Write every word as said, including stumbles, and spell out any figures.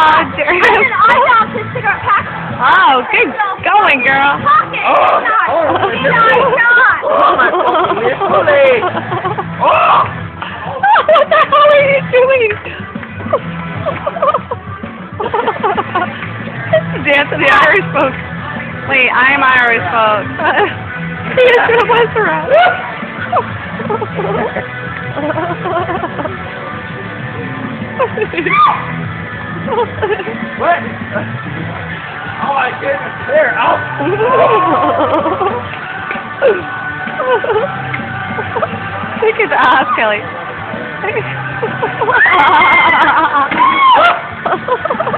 Oh, dear. I'm an eyeball to cigarette pack. Oh, good going, girl. Pocket. Oh, Not. oh, my Not. nipple. Not. Oh, my fucking nipple leg. Oh! What the hell are you doing? Dance to the Irish folks. Wait, I'm Irish folks. He is going to mess around. What? Oh my goodness, there, out! Take his ass, Kelly.